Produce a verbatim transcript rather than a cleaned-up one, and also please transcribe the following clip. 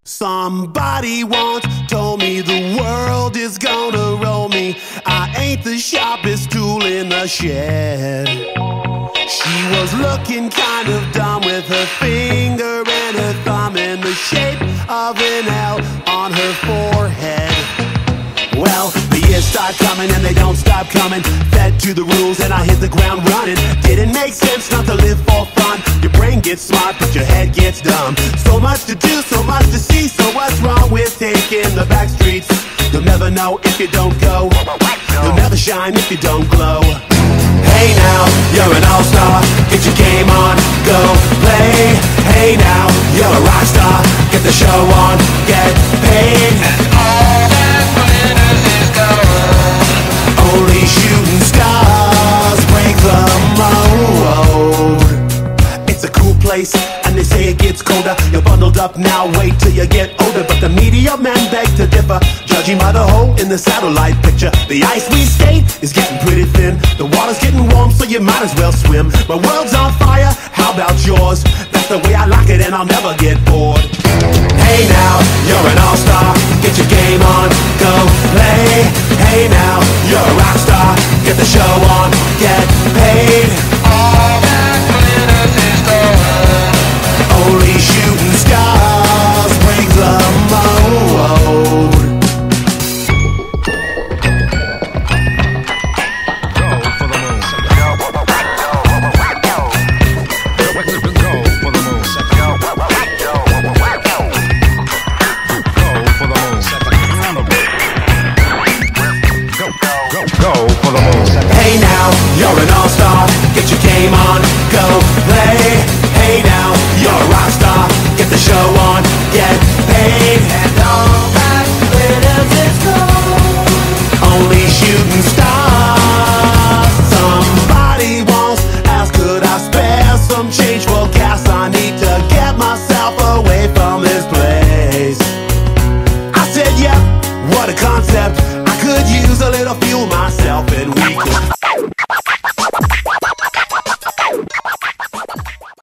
Somebody once told me the world is gonna roll me. I ain't the sharpest tool in the shed. She was looking kind of dumb with her finger and her thumb in the shape of an L on her forehead. Well, the years start coming and they don't stop coming. Fed to the rules and I hit the ground running. Didn't make sense not to live for fun. Your brain gets smart but your head gets dumb. So much to do, so much to see. So what's wrong with taking the back streets? You'll never know if you don't go. You'll never shine if you don't glow. Hey now, you're an all-star. Get your game on, go play. Hey now, you're a rock star. Get the show on, get paid. And all that glitters is gold. Only shooting stars break the mold. It's a cool place, and they say it gets colder. You're bundled up now, wait till you get older. But the media men beg to differ, judging by the hole in the satellite picture. The ice we skate is getting pretty thin. The water's getting warm, so you might as well swim. My world's on fire, how about yours? That's the way I like it, and I'll never get bored. Hey now, you're an all-star. Get your game on, go play. Hey now, you're a rock star. Get the show on, get paid. All that glitters is gold. Only shooting stars break the mold. Hey now, you're an all-star. Get your game on, go play. Hey now, you're a rock star. Get the show on, get paid. And all that glitters is gold. Only shooting stars. Somebody once asked, could I spare some change for gas? I need to get myself away from this place. I said, yep, what a concept. I could use a little fuel myself, and we could